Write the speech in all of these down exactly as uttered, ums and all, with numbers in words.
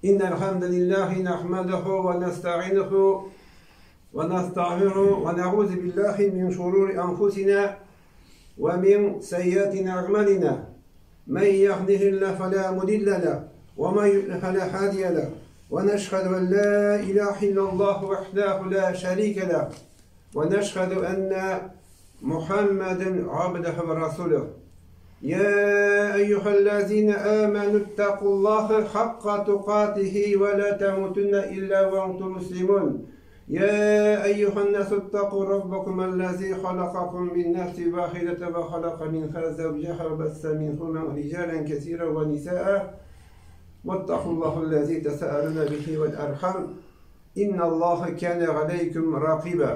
إن الحمد لله نحمده ونستعينه ونستغفره ونعوذ بالله من شرور أنفسنا ومن سيئات أعمالنا من يهده الله فلا مضل له ومن يضلل فلا هادي له ونشهد أن لا إله إلا الله وحده لا شريك له ونشهد أن محمدا عبده ورسوله يا أيها الذين آمنوا اتقوا الله حق تقاته ولا تموتن إلا وأنتم مسلمون يا أيها الناس اتقوا ربكم الذي خلقكم من نفس واحدة وخلق منها زوجها وبث منهما رجالا كثيرا ونساء واتقوا الله الذي تساءلون به والأرحام إن الله كان عليكم رقيبا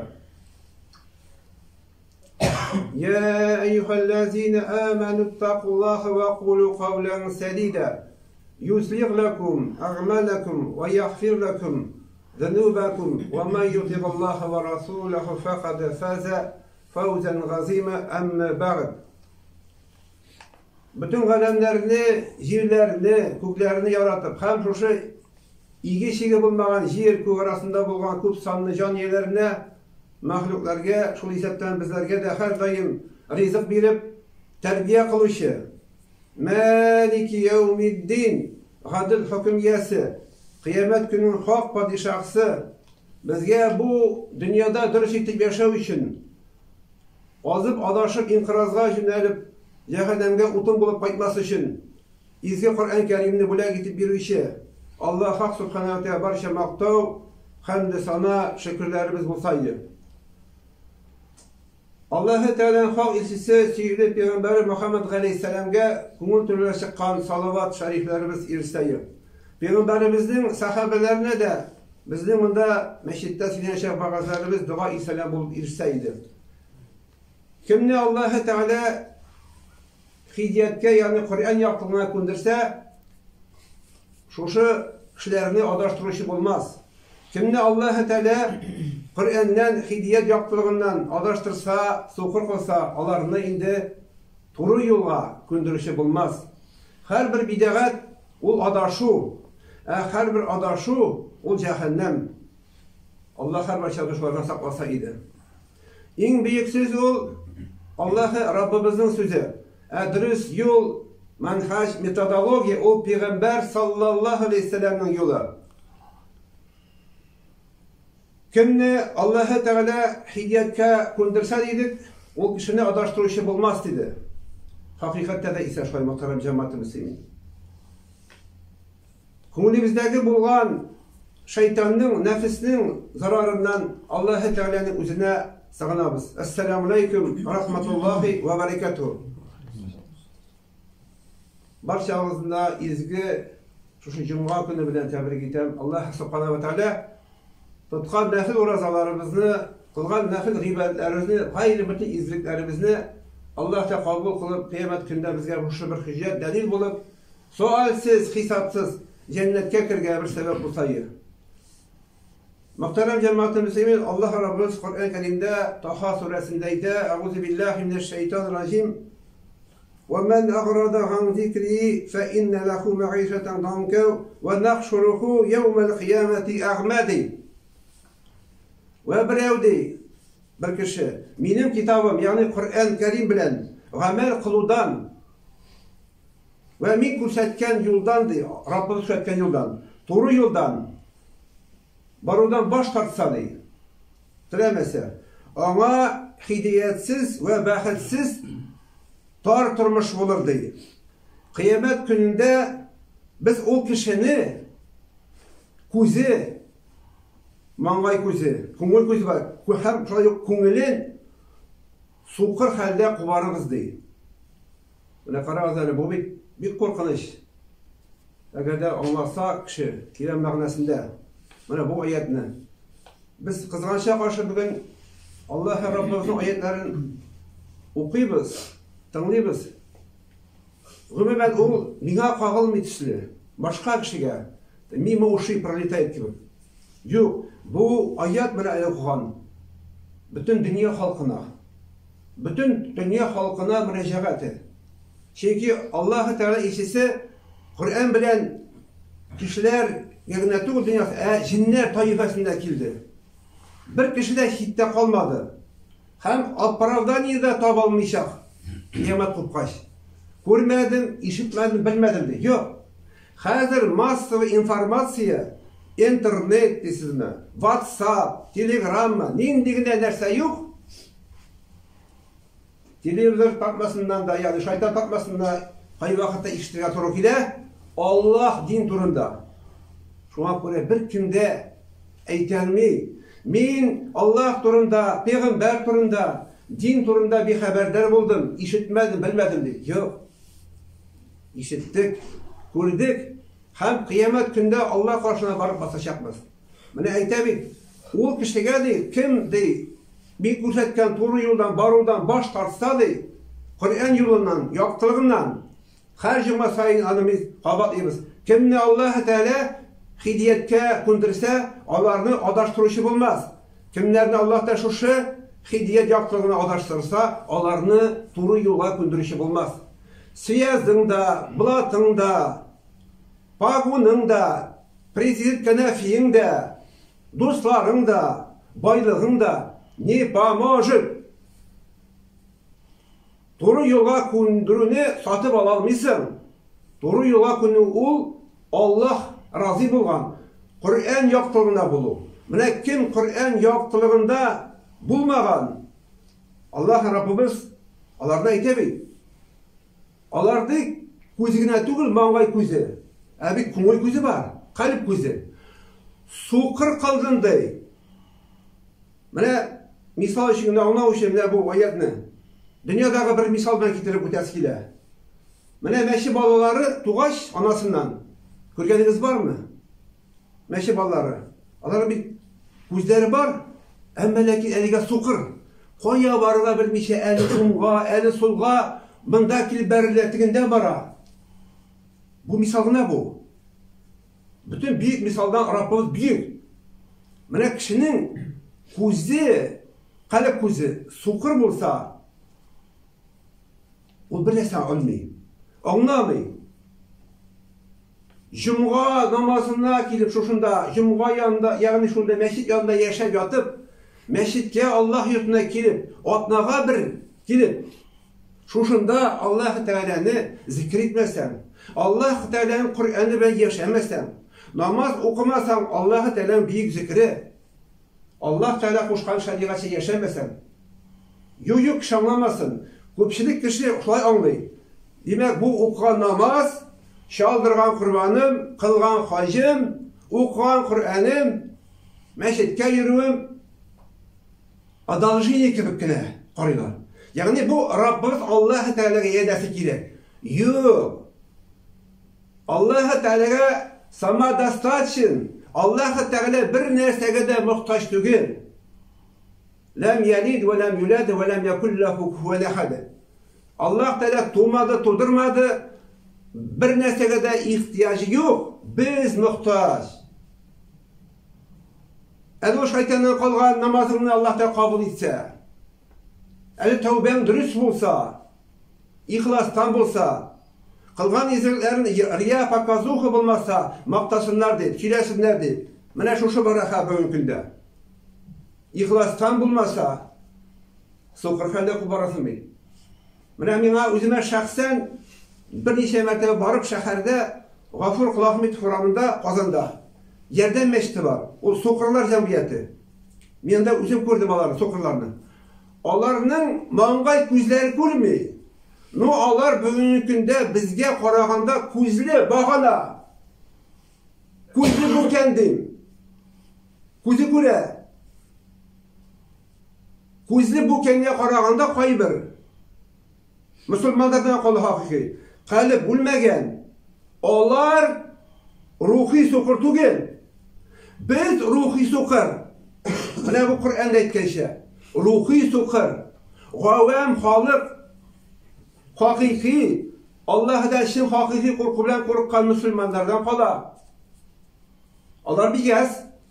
يا أيها الذين آمنوا اتقوا الله وقولوا قولا سديدا يصلح لكم أعمالكم ويغفر لكم ذنوبكم ومن يطع الله ورسوله فقد فاز فوزا عظيما أما بعد bütün alemlerini, yerlerini, köklerini yaratıp hem şuşu ilgi şegi bulmagan yer kök arasında bulgan köp sanlı can yerlerine mahluklarga, şol hesaptan bizlerge de her daim rizık berip terbiye kılışı Maliki yevmiddin adil hüküm yesi kıyamet günün hak padişahsı bizge bu dünyada dürüst etip yaşav için azıp adaşıp inqirazga jönelip cehennemge utun bulup qaytması için izgi Kur'an-ı Kerim'ni bula gitip birişi Allah hak subhanahu teala barşa maqtav hamd sana şükürlerimiz bulsaydı. Allah-u Teala'nın hak elçisi sevgili Peygamber Muhammed Aleyhisselam'ga kumul türlü çıkan salavat şeriflerimiz irseyi. Peygamberimizin sahabelerine de bizden bunda meşitte silen şefakazlarımız dua İslam bulup irseydi. Kimni Allah-u Teala hidiyetke yani Kur'an yaptığına kundirse şuşu kişilerini adaştırışı bulmaz. Kimni Allah-u Teala Kur'an'dan hidiyet yaptığından adaştırsa, sokur kılsa alarını indi turu yola kundirişi bulmaz. Her bir bidat ol adaşu, her bir adaşu ol cehennem. Allah her bir çalışmalarına saklasaydı. En büyük söz ol Allah'ı Rabbimizin sözü. Dürüst yol, manhaj, metodoloji o Peygamber sallallahu aleyhi ve sellem'nin yolu. Kimni Allah-u Teala hidiyetke kundirsa dedik, o kişini adaştırışı bulmaz dedi. Hakikatte de ise şöyle muhterem cemaat-i müslimin. Kumulimizdeki bulgan şeytanın, nefisinin zararından Allah-u Teala'nın üzerine sığınabız. Esselamu aleyküm ve rahmetullahi ve berekatuhu. Barcha ağzında izgi şu cuma günü bilen tebrik etem. Allah subhanahu ve teala tutkan nafil urazalarımızı, kılgan nafil gıybetlerimizi, gayri bütün izliklerimizi Allah da kabul kılıp kıyamet günde bizge bu bir hüccet delil bulup sualsiz, hesapsız cennetke kirge bir sebep bulsayı. Muhterem cemaat-i müslimin, Allah Rabbimiz Kur'an-ı Kerim'de Taha suresindeydi. Euzubillahimineşşeytanirracim. وَمَنْ أَغْرَضَ عَنْ ذِكْرِي فَإِنَّ لَهُ مَعِيشَةً ضَنْكًا وَنَحْشُرُهُ يَوْمَ الْقِيَامَةِ أَعْمَى. Ve birevdi bir kişi benim kitabım yani Kur'an-ı Kerim bilen amel kılıdan ve min kursetken yoldan di Rabbimiz kursetken yoldan doğru yoldan barudan baş tartsa di dilemese ama hidiyetsiz ve bahitsiz tar turmuş olur di. Kıyamet gününde biz o kişini kuzi mangay kuzi, kungul kuzi var. Hem şöyle kungulin soğuk halde kubarımız değil. Buna kararızlar bu bir bir korkunç. Eğer de olmazsa kişi kiram mağnasında. Buna bu ayetine. Biz kızgançlığa karşı bugün Allah Rabbimizin ayetlerini okuyuz, tanıyız. Gümüben o bina kağıl mitisli. Başka kişiye mimo uşi prolitayet gibi. Yok. Bu ayet bile okuyan bütün dünya halkına, bütün dünya halkına müracaat et. Çünkü Allah-u Teala işisi Kur'an bilen kişiler yerine tügül dünyası, e, jinler taifesinde kildi. Bir kişi de hitte kalmadı. Hem opravdaniyada tabalmayacak. Kıyamet kopkaç. Görmedim, işitmedim, bilmedim de. Yok. Hazır massavi informasiya, internet deysizmi, WhatsApp, Telegram mı, nindigine nerse yok. Televizor takmasından da, yani şeytan takmasından da hay vakitte iştiga turuk ile Allah din turunda. Şuna göre bir kimde eytelmi, min Allah turunda, peygamber turunda, din turunda bir haberdar buldum, işitmedim, bilmedim de. Yok. İşittik, gördük. Hem kıyamet günde Allah karşısına varıp basacakmız. Mene aytabi, o kişiye de kim de bir görsetken doğru yoldan, baruldan baş tartsa da Kur'an yolundan, yaktılığından her cuma sayın anımız, kabatlıyız. Kimne Allah Teala hidiyetke kundursa, onlarını adaştırışı bulmaz. Kimlerini Allah da şuşu hidiyet yaktılığına adaştırırsa, onlarını doğru yola kundurışı bulmaz. Siyazdığında, bulatında, pagununda, prezident kanafiyinde, dostlarında, baylığında ne pamajır. Doğru yola kundurunu satıp alalmışsın. Doğru yola kundurunu ol, Allah razı bulgan. Kur'an yaktılığına bulu. Mine kim Kur'an yaktılığında bulmagan, Allah Rabbimiz onlarına itebi. Onlarda közüne tügül mangay közü. Abi kumoy közü var, kalp közü. Soqır kaldınday. Mine misal için ona uşemde bu ayetni. Dünyadagi bir misal bilan keltirib o'tasi kela. Mine meşi balaları tuğaş anasından. Görgeniniz var mı? Meşi balaları. Onların bir gözleri var. Ama lakin eliga soqır. Koya barıga bilmişe eli soğuğa, eli solga, bundaki beriletiğinde bara. Bu misal ne bu? Bütün büyük misaldan Rabbimiz büyük. Mine kişinin gözü, kalp gözü soqır bolsa, o bir narsa olmayı, anlamayı. Cuma namazına gelip şuşunda, Cuma yanında, yani şunda meşit yanında yaşayıp yatıp, meşitke Allah yurtuna gelip, atnağa bir gelip, şuşunda Allah Teala'nı zikretmezsen, Allah Teala'nın Kur'an'ı ben yaşamazsan, namaz okumasan Allah Teala'nın büyük zikri, Allah Teala koşkan şeriatı yaşamazsan, yuyuk şanlamasın, köpçilik kişi şulay anlayı. Demek bu okugan namaz, şaldırgan kurbanım, kılgan hacım, okugan Kur'an'ım, meşitke yürüyüm, adalcıyı kibip kine qaraylar. Yani bu Rabbimiz Allah Teala'ga yedesi gerek. Yok. Allah Teala'ga sama dastaçın. Allah Teala bir nersege de muhtaç tügün. Lem yelid ve lem yulad ve lem yekun lehu kufuven ahad. Allah Teala tuğmadı, tuğdurmadı. Bir nersege de ihtiyacı yok. Biz muhtaç. Eğer o şeytandan kalgan namazını Allah Teala kabul etse, eğer tövben dürüst bulsa, ihlastan bulsa, kılgan izirlerin riya pakazuhu bulmazsa, maktasınlar deyip, kilesinler deyip, mene şu şu baraka bugünkünde. İhlastan bulmazsa, soqır halde kubarasın mı? Mene mina özüme şahsen bir neçe mertebe barıp şehirde Gafur Kulahmet Kuramında Kazan'da yerden meşti var. O soqırlar cemiyeti. Men de özüm gördüm onları, soqırlarını. Onlarının mangay gözleri görmüyor. No, onlar bugünkü günde bizge qaraganda ko'zli bag'ana. Ko'zli bu kendim. Ko'zi ko'ra. Ko'zli bu kendiga qaraganda qo'ybir. Musulmonlardan qoli haqiqiy. Qalb bo'lmagan. Onlar ruhiy so'qir tugil. Biz ruhiy so'qir. Mana bu Qur'onda aytgancha. Ruhiy so'qir. G'avam xoliq hakiki, Allah'dan için hakiki korku bilen korkan Müslümanlardan kala. Onlar bir kez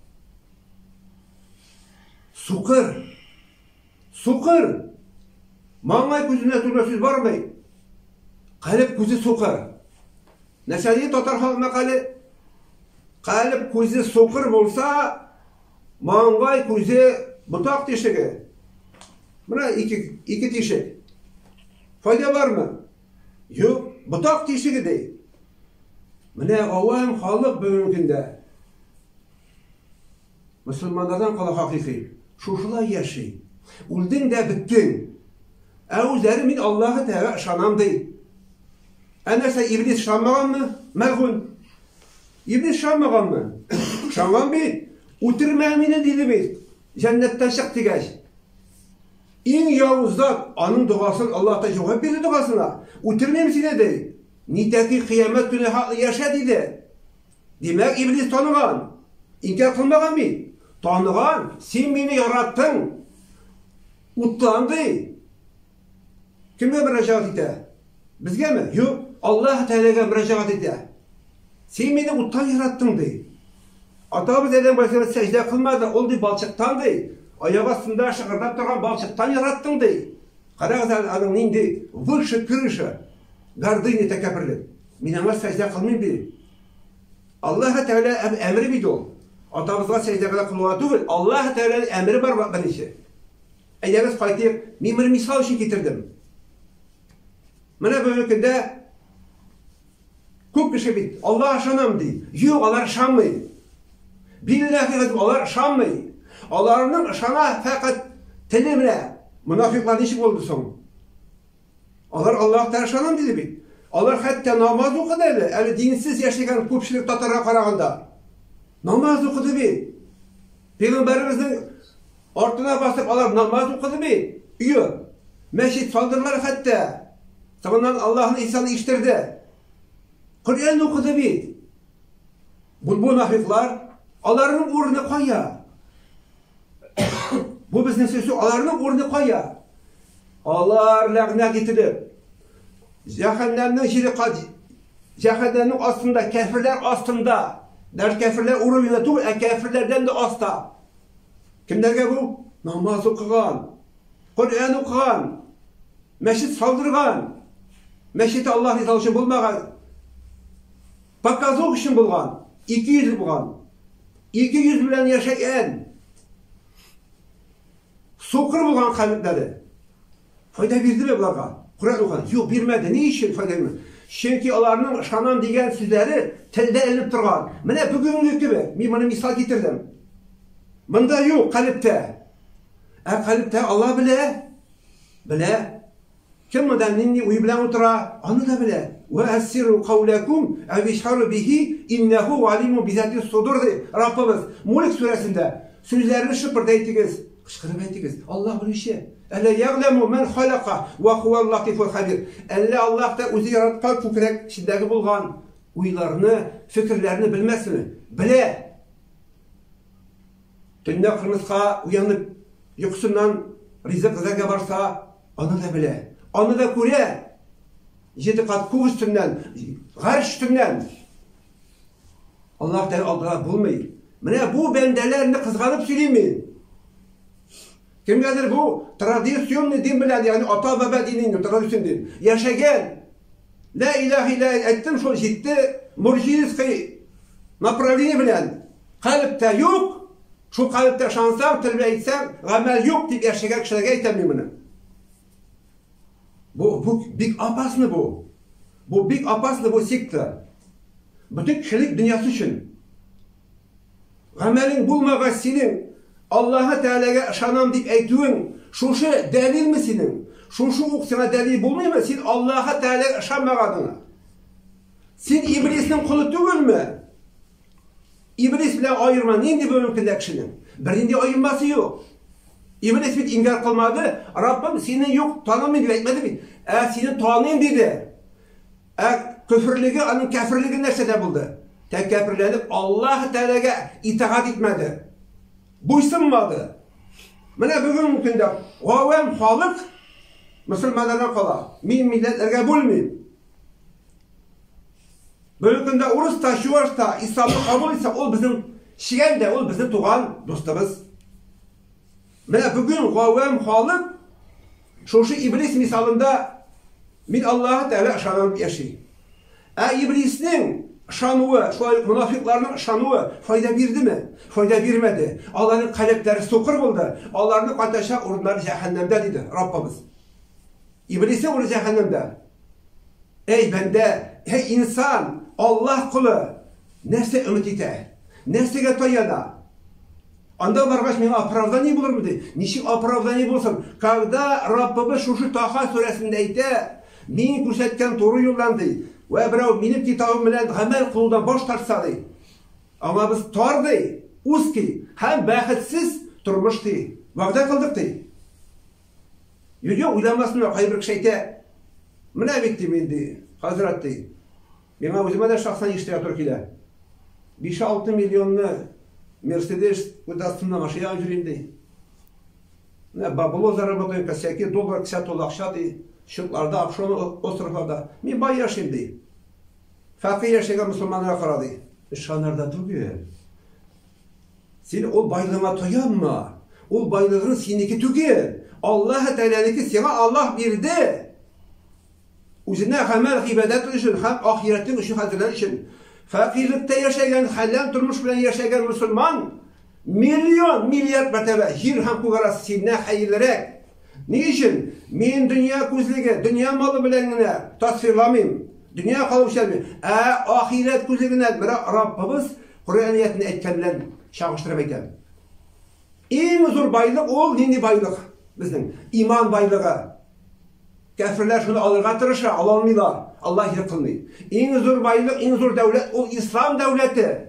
suqır, suqır. Mangay gözüne turmasız var mı? Kalp gözü suqır. Nesaliye Tatar halk mekali Kalp көзі соқыр болса, маңғай көзі бұтақ тешігі. Мына iki, iki тешік. Файда бар mı? Yok, бұтақ тешігі дей. Міне ауам халық бүгінгінде. Müslümanlardan қала хақиқи. Шушылай яши. Үлдің де біттің. Әузәрі мен Аллахы тәғі шанам дей. Әнәсә İblis шанмаған mı? Мәғун. İblis şanmağan mı? Şangan beyt. Utirmə meni dedi beyt. Cennetten şık degəş. En yavuz zat, anın duasını Allah'ta cevap verdi duasına. Utirmə misine dey. Niteki kıyamet günü haklı yaşa dedi. Demek İblis tanıgan. İnkar kılmağan beyt. Tanıgan. Sen beni yarattın. Utlandı. Kimə müracaat ete? Bizge mi? Yok. Allah Teala'ya müracaat ete. Sen beni uttan yarattın dey. Atamız eden başına secde kılmadı. Oldu balçıktan dey. Ayak astında şıkırdap durgan balçıktan yarattın dey. Karağız adın neydi? Vırşı kırışı. Gardıyını tekabirli. Minama secde kılmayın biri. Allah Teala emri bidi ol. Atamızga secde kadar kılma değil. Allah Teala'nın emri var bak ben işi. Eğer biz kayıtlayıp mimir misal için getirdim. Bana böyle günde çok kişi bit. Allah şanam dey. Yok onlar şanmıyor. Billahi onlar şanmıyor. Onların şana fakat telimle münafıklar işi oldu son. Onlar Allah'tan şanam dedi bit. Onlar hatta namaz okudu öyle. Yani dinsiz yaşayan köpçülük Tatar'a karağında. Namaz okudu bit. Peygamberimizin ortuna basıp onlar namaz okudu bit. Yok. Meşit saldırılar hatta. Sonradan Allah'ın ihsanı iştirdi. Kur'an okudu bit. Bu, bu münafıklar onların uğruna koya. Bu bizning sözü onların uğruna koya. Allah lağna getirip cehennemden jiri cehennemin astında, kafirler astında. Der kafirler uğruna tuğ, e kafirlerden de asta. Kimlerge bu? Namaz okugan, Kur'an okugan, meşit saldırgan, meşiti Allah rızası için bulmagan, bakazlık için bulgan, iki yüz bulgan, iki yüz bilen yaşayan, sokur bulgan kalpleri. Fayda verdi mi bunlara? Kur'an okugan. Yok vermedi. Ne için fayda vermedi? Çünkü onların şanan diyen sözleri telde elinip durgan. Mene bugünkü gibi. Ben bana misal getirdim. Bunda yok kalpte. E kalpte Allah bile. Bile. Kim mıdan ninni uyu bilen otura? Onu da bile. Ve essirru kavlekum ev işharu bihi innehu alimu bizati sudur de. Rabbimiz Mulk suresinde sözlerini şıpırdaytınız. Kışkırıp ettiniz. Allah bunu işe. Ele ya'lemu men halaka ve huvel latiful habir. Elle Allah da özü yaratkan fikirek içindeki bulgan uylarını, fikirlerini bilmez mi? Bile. Tünde kırmızıka uyanıp yukusundan rizık kızarga varsa onu da bile. Onu da köre. Yedi kat kuğ üstünden, garş üstünden. Allah da aldılar bulmayın. Mene bu bendelerini kızganıp söyleyeyim. Kimgadır bu? Tradisyonlu din biladi, yani ata baba dininin tradisyon din. Yaşayan, la ilahe illa ettim, şol gitti, murciski направление bilen, kalpte yok, şu kalpte şansam, tırbe etsem, gamel yok deyip yaşayan kişilerge etemeyim bunu. Bu, bu, big apaslı bu. Bu big apaslı bu sikta. Bütün kişilik dünyası için. Gamelin bulmağa senin, Allah'a Teala'ya şanam deyip eytüğün, şuşu delil mi senin? Şuşu ok sana delil bulmuyor mu? Sen Allah'a Teala'ya şanmağadına. Sen İblis'in kulu değil mi? İblis bile ayırma. Neydi bölümünde kişinin? Birinde ayırması yok. İblis bir inkar kılmadı. Rabbim senin yok tanımayın diye etmedi mi? E senin tanıyın dedi. E küfürlüğü, onun kafirliği nerede buldu? Tek kafirlenip Allah Teala'ya itaat etmedi. Buysunmadı. Mene bugün günde gavem halık Müslümanlardan kala. Min milletlerge bulmayın. Bugün günde Urus da, Şuvaş da, İslam'ı kabul etse ol bizim şiyen de, ol bizim tuğan dostumuz. Mene bugün gavem halık şu şu İblis misalında min Allah'a Teala şananıp yaşayın. E İblis'in şanığı, şu münafıkların şanığı fayda verdi mi? Fayda vermedi. Allah'ın kalpleri sokur buldu. Allah'ın ateşe orunları cehennemde dedi Rabbimiz. İblise onu cehennemde. Ey bende, ey insan, Allah kulu, nefse ümit ite, nefsege toyada. Anda vargaç meni оправдание bulur mu de? Nişik оправдание bulsun? Когда Rabbimiz şu Taha suresinde ite, men көрсеткен doğru yoldan de. Ve birov benim kitabım bilen amel kılудан boş tartsa de. Ama biz tor de, uzki, hem bahitsiz turmuş de. Vaqda kıldık de. Yok uylamasın kay bir şeyte. Mına bitti mende, Hazret de. Bana özüme de şahsen iştiya Türkiye'de. beş altı milyonlu Mercedes kudasında maşıya yürüyündü. Ne babulu zarabatın sekiz dolar kısa tol akşadı. Şıklarda, akşamı o sırfada. Mi bay yaşaydı. Fakir yaşayan Müslümanlara karadı. Şanlarda duruyor. Sen o baylığına toyanma. O baylığın seneki tügel. Allah Teala'nınki sana Allah verdi. Üzerine hamel ibadet için, hem ahiretin için hazırlan için. Fakirlikte yaşayan, halal durmuş bilen yaşayan Müslüman milyon, milyar mertebe dirhem kugarası sinne hayırlarak. Niçin? Men dünya gözlüğü, dünya malı bilenine tasvirlamayım. Dünya kalıpşalmayım. E, ahiret gözlüğüne Rabbimiz Kur'aniyetini etkenler şahıştıramayken. En zor baylık ol, nini baylık? Bizim iman baylığı. Kafirler şunu alırga tırışa, alamıyorlar. Allah yıkılmıyor. En zor baylık, en zor devlet, o İslam devleti.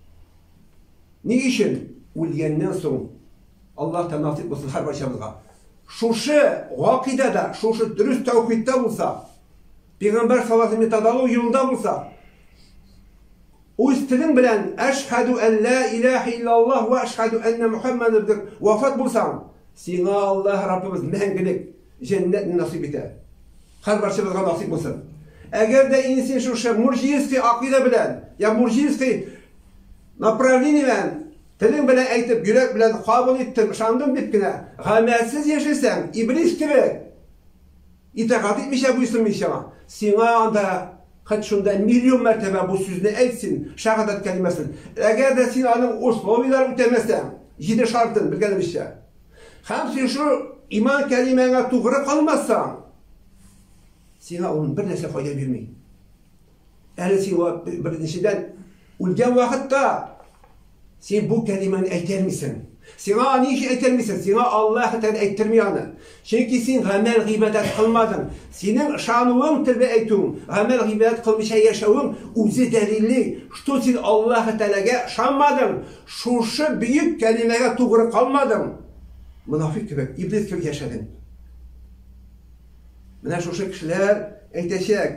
Niçin? Ölgenden sonra Allah nasip olsun her başımıza. Şuşu vakidede, şuşu dürüst tevhidde olsa, Peygamber sallallahu aleyhi ve sellem yolunda olsa, o istilin bilen eşhedü en la ilahe illallah ve eşhedü enne Muhammed'dir vefat bulsan, sana Allah Rabbimiz mengilik cennet nasip eder. Her başımıza nasip olsun. Eğer de insan şuşu murciyistki akide bilen, ya murciyistki направлениемен Tilin bilen aytip, yürek bilen kabul ettim, şandım bitkine, gametsiz yaşasan, iblis gibi, itakat etmişe bu isim işama. Sina anda, kaç şunda milyon mertebe bu sözünü etsin, şahadat kelimesini. Eğer de sinanın usloviler ütemezsen, yine şartın, bilgelim işte. Hem sen şu iman kelimene doğru kalmazsan, sina onun bir nese fayda vermeyin. Eğer sina birinciden, ulgen vakitte, sen bu kelimeni eyter misin? Sana niçin eyter misin? Sana Allah'ı Teala eytirmiyanı. Çünkü sen gamel gıybet kılmadın. Senin şanın tilbe eytun. Gamel gıybet kılmışa yaşavun. Uzi delilli. Şu sen Allah'ı Teala'ya şanmadın. Şu şu büyük kelimeye doğru kalmadın. Münafık gibi, iblis gibi yaşadın. Buna şu şu kişiler eyteşek.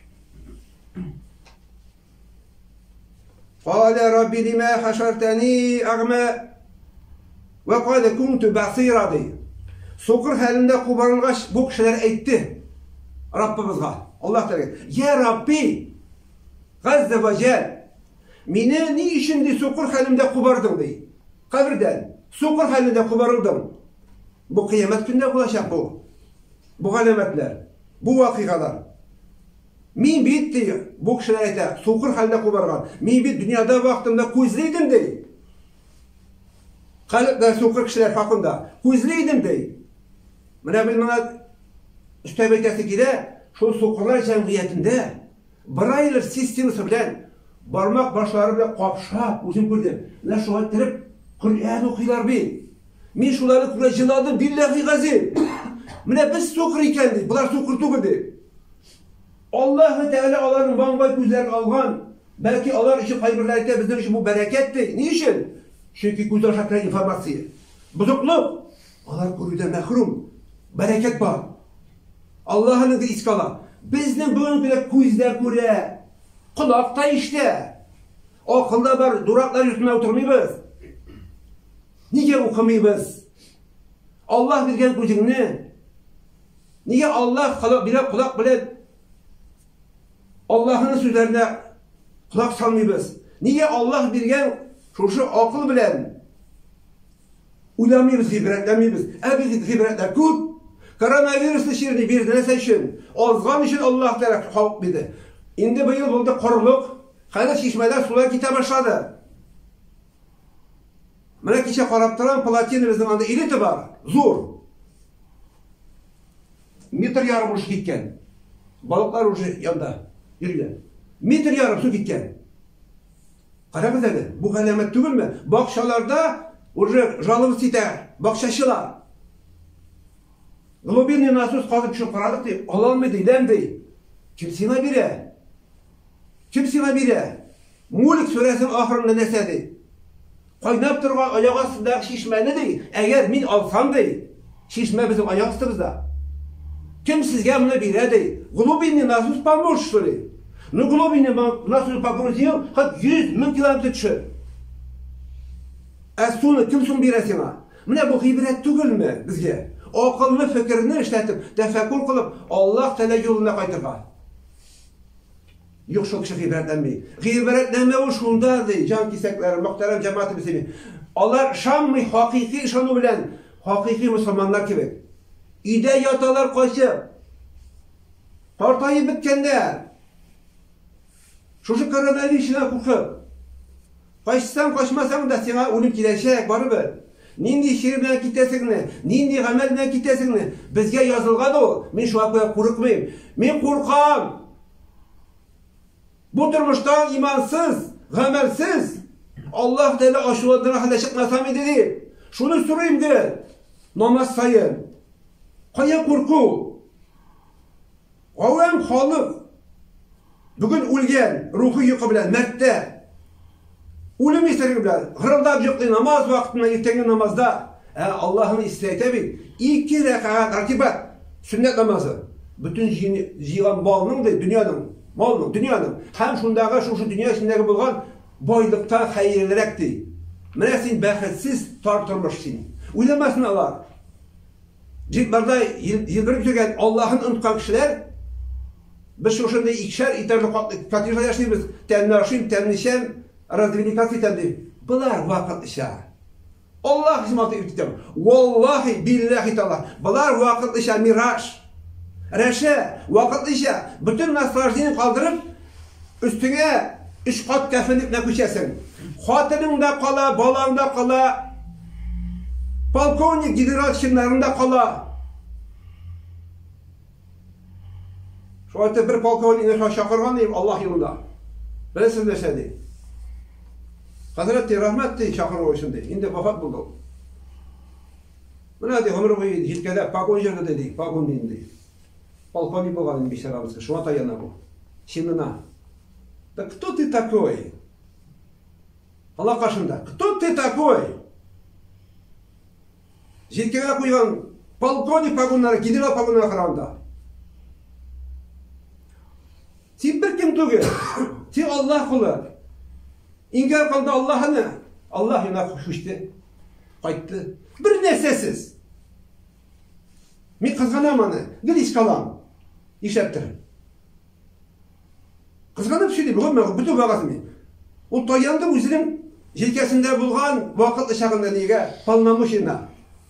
قال رب لما حشرتني أعمى وقد كنت بصيرا دي. Sokur halinde kubarılgaç bu kişiler etti. Rabbimizge. Allah Teala. Ya Rabbi, Gazze ve Cel, mine ni için de sokur halinde kubardın dey. Kabirden sokur halinde kubarıldım. Bu kıyamet günde olacak bu. Bu alametler, bu vakikalar. Men bitti bu kişiler ayta, sokur halde kubargan. Men bit dünyada vaxtımda közleydim dey. Kalıplar sokur kişiler hakkında közleydim dey. Mana bil mana üstebetesi gide, şu sokurlar cemiyetinde bir aylar sistemisi bilen barmak başları bilen kapşap, uzun gördüm. Ne şu ettirip Kur'an okuylar bil. Men şuları kuracıladım billahi gazi. Mana biz sokur ikendik, bular sokur tugudi. Allah-u Teala onların bambay gözlerini algan, belki onlar için kaybırlarında bizden için bu bereketti. Niçin? Çünkü gözler şakları informasiya. Buzukluk. Onlar kuruyda mehrum. Bereket var. Allah'ın da iskala. Bizden böyle gözler göre, kulakta işte. Akılda var, duraklar üstüne oturmayız. Niye okumayız? Allah bilgen gözünü. Niye Allah bile kulak bile Allah'ın sözlerine kulak salmayız. Niye Allah bilgen şu şu akıl bilen ulamıyoruz, ibretlenmiyoruz. E biz ibretler kut. Koronavirüsü şirini bir nese için, azgan için Allah Teala havk bidi. Indi bu yıl buldu koruluk, Hadi şişmeden sular gite başladı. Bana kişi karaptıran platinimizin anda ileti var. Zor. Metre yarım uç gitken. Balıklar ucu yanda. Yürüyen. Metre yarım su gitken. Karabız dedi. Bu alamet değil mi? Bakşalarda ucu jalımız iter. Bakşaşılar. Globinli nasus kazıp şu paralık deyip. Alan mı değil, değil. Kimsine bire. Kimsine bire. Mulik suresinin ahırında nesedi. Qaynab turgan oyoq ostidagi shishmani dey, agar men olsam dey, shishma bizim oyoq ostimizda. Kim sizga buni beradi? Globinni nasus pomoshli. Nu globinni nasus pomoshli, hat yüz ming kilometr tushib. Az suvni kim so'm berasizmi? Mana bu ibrat tugilmi bizga? Aqlni, fikrini ishlatib, tafakkur qilib, Alloh taolo yo'lina qaytirgan. Yo'q shu kishi g'iybatlanmay. G'iybatlanma u shunda dey, jon kesaklari, muhtaram jamoat muslimi. Ular ishonmay, haqiqiy ishonu bilan haqiqiy musulmonlar kerak. Uyda yotalar qochib, tortayib bitganlar. Shu koronavirusdan qo'rqib, qochsang qochmasang da senga o'lim kelajak baribir. Nindi she'r bilan ketasingni, nindi amal bilan ketasingni bizga yozilgan u. Men shu haqda qo'rqmayman. Men qo'rqam. Bu turmuşdan imansız, gamelsiz, Allah Teala aşıladığına hale çıkmasam dedi. Şunu sorayım de, namaz sayın. Kaya korku. Avam halık. Bugün ulgen, ruhu yıkı bilen, mertte. Ulum isterim bilen, hırıldab yıklı namaz vaktinde, ertenge namazda. E, Allah'ın isteyte bil. İki rekat, rakibat, sünnet namazı. Bütün jigan balının da dünyanın. Malının, dünyanın, hem şundağı, şu şu dünya içindeki bulgan boylıktan hayırlarak değil. Mene sen bəxitsiz tartılmışsın. Uylamasın Allah. Ciltlarda yıldırıp söylenen Allah'ın unutkan kişiler, biz şu şunda ikişer iterli katıcılar yaşayırız. Tennaşim, tennişem, razvelikası tendi. Bunlar vakit işe. Allah hizmetı iftitam. Vallahi, billahi ta'ala. Bunlar vakit işe, miraç. Reşe, vakit işe, bütün naslajını kaldırıp üstüne üç kat kefenlikle köşesin. Hatırında kala, balanda kala, polkovnik general şimlerinde kala. Şu anda bir polkovnik şakırgan deyim Allah yolunda. Ben sizle şey deyim. Hazreti rahmet deyim şakır olsun deyim. Şimdi vefat buldum. Buna deyim, ömür boyu jitkede, pakon jerde deyim, pakon deyim deyim. Полковник Богдан Бишарамский, что-то я набу. Чинна. Да кто ты такой? Allah karşında. Кто ты такой? Жиркеге куйган полковник погонлары, генерал погонлары караганда. Сен bir kim түгел. Сен Аллах кулы. İnkar kıldı Allah'ını. Allah yana kuşuştu. Kayıttı. Bir nesesiz. Men kızganamanı. Gül iş kalam. İşlettirin. Kızganıp şey değil. Bugün bütün vakasını. O tayandı üzerinin jelkesinde bulgan vakit ışağında diye palmamış yine.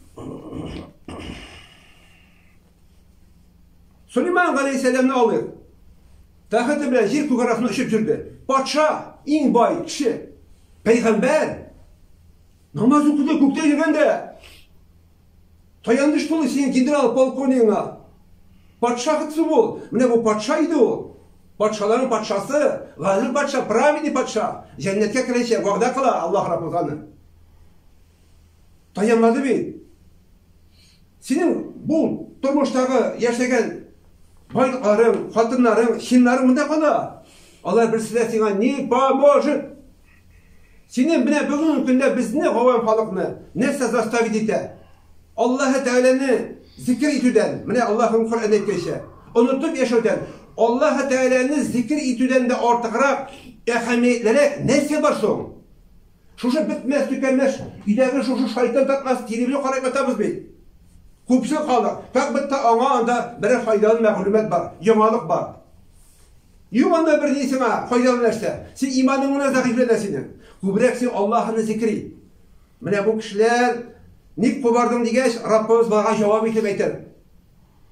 Süleyman Aleyhisselam ne alıyor? Tahtı bilen jir kukarasını ışıp sürdü. Patşa, en bay kişi, peygamber. Namaz okudu, kukta yürgende. Tayandı ştolu senin general polkovniğine. Patşa kıtsı bol. Mine bu patşaydı o. Patşaların patşası, gazil patşa, pravidi patşa. Cennetke kireçe, vagda kıla Allah Rabbuzanı. Tayanmadı bir. Senin bu turmuştaki yaşayan baylıkların, kadınların, şinlerin bunda kala. Allah bir size sana ne поможет. Senin bine bugün günde biz ne kovan falıkını, ne zastavit ite. Allah Teala'nı zikir itüden, mine Allah'ın Kur'an'ı etkeşe. Unutup yaşadan. Allah Teala'nı zikir itüden de artıqırak, ehamiyetlere ne varsın? Şuşu bitmez, tükenmez. İdegi şuşu şeytan tatmaz, televizyon karakmatamız bey. Kupsu kalır. Fak bitti ana anda bir faydalı mağlumat var, yamalık var. Yok anda bir nesine faydalı nerse. Sen imanını zayıfledesin. Kubrek sen Allah'ın zikri. Mine bu kişiler nik kubardım digeç, Rabbimiz bana cevap itip eytir.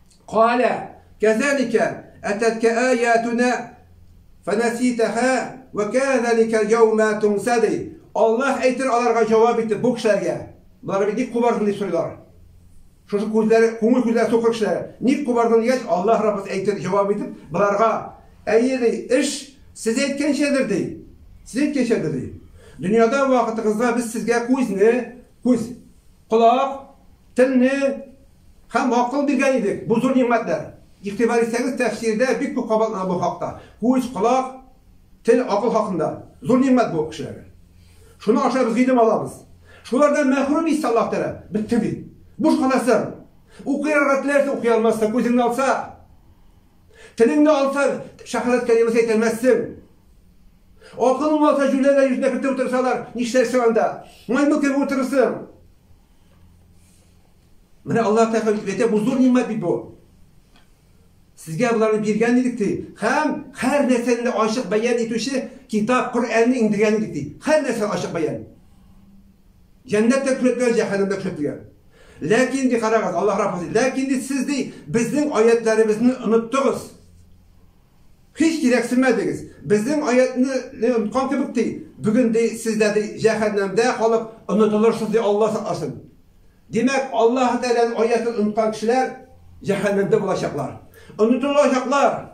Kale, kezalike, etetke ayatuna, fenasiteha, ve kâzelike yevmâ tumsadi. Allah aytır alarga cevap etti bu kişilerge. Bunlar bir dik kubardın diye soruyorlar. Şu gözleri, kumul gözleri sokak kişiler. Nik kubardın diye Allah Rabbisi aytır cevap edip bunlarga eyyidi iş siz etken şeydir dey. Siz etken şeydir dey. Dünyada vakitinizde biz sizge ko'zni, ko'z, quloq, tilni ham aql bergan edik. Bu zo'r ne'matlar. İktibor etsangiz tafsirda bir ko'p qabatlanadi bu haqda. Ko'z, quloq, til, aql haqında. Zo'r ne'mat bu kishilarga. Şunu aşağı biz giydim alamiz. Şulardan mahrum ise Allah Teala. Bitti mi? Boş kalasın. Okuyarlarsa okuyalmazsa, gözünü alsa, tilini alsa, şahadat kelimesi yetemezsin. Akılını alsa cümleler yüzüne bitti otursalar, nişlersin anda. Maymun gibi oturursun. Bana Allah Teala ve bu zor nimet bir bu. Sizge bunların birgen dedikti. Hem her nesenle aşık beyan etişi kitap Kur'an'ı indirgen dedikti. Her nesel aşık beyan. Cennette küretler, cehennemde küretler. Lakin di karagaz Allah Rabbisi. Lakin di siz de bizim ayetlerimizni unuttunuz. Hiç gereksinmediniz. Bizim ayetini unutkan kibikti. Bugün de sizde de cehennemde kalıp unutulursunuz diye Allah saklasın. Demek Allah Teala'nın ayetini unutkan kişiler cehennemde bulacaklar. Unutulacaklar.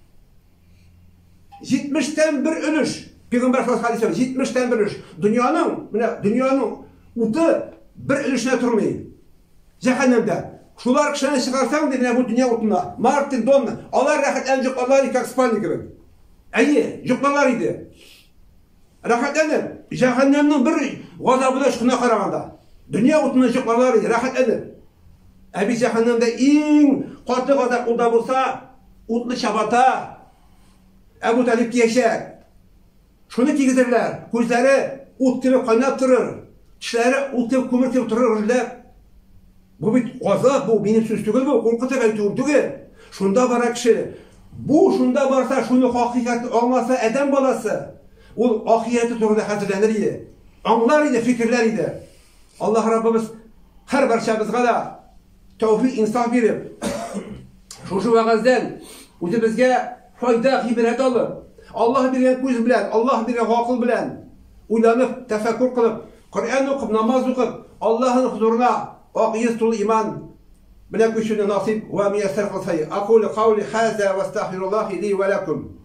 yetmişten bir ölüş. Peygamber sallallahu aleyhi ve sellem yetmişten bir ölüş. Dünyanın, dünyanın utu bir ölüşüne durmuyor. Cehennemde. Şular kişilerini çıkarsan dedi bu dünya utuna. Martin Don. Allah rahatlanın cuklarlar ikak spalni gibi. İyi, cuklarlar idi. Rahatlanın. Cehennemden bir gazabı da şuna karağında. Dünya utuna cuklarlar idi. Rahatlanın. Ebi cehennemde en katı gazap ulda bulsa utlu şabata Ebu Talib diyecek. Şunu giydirler. Gözleri ut gibi kaynap durur. Dişleri ut gibi kumur gibi durur. Bu bir gazap, bu benim süstügül, bu korkuta kayıtırdıgül. Şunda var kişi. Bu şunda varsa şunu hakikati olmasa eden balası. O ahireti turuna hazırlanır idi. Anlar idi, fikirler idi. Allah Rabbimiz her barşamızga da tevfik insaf verip şu şu vaazdan o'zi bizga foyda ibret olib Allah bergan ko'z bilan Allah bergan aql bilan o'ylanib tafakkur qilib Qur'on o'qib namoz o'qib Allohning huzuruna oq yuz to'la iymon bilan ko'chishni nasib va muyassar qilsa aqulu qawli hadza va astaghfirullohi li va lakum.